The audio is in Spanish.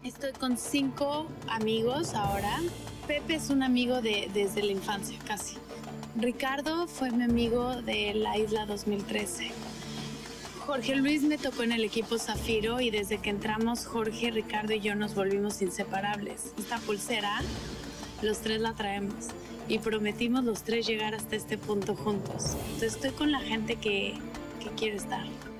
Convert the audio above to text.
Estoy con 5 amigos ahora. Pepe es un amigo desde la infancia, casi. Ricardo fue mi amigo de la Isla 2013. Jorge Luis me tocó en el equipo Zafiro y desde que entramos Jorge, Ricardo y yo nos volvimos inseparables. Esta pulsera, los 3 la traemos y prometimos los 3 llegar hasta este punto juntos. Entonces estoy con la gente que quiero estar.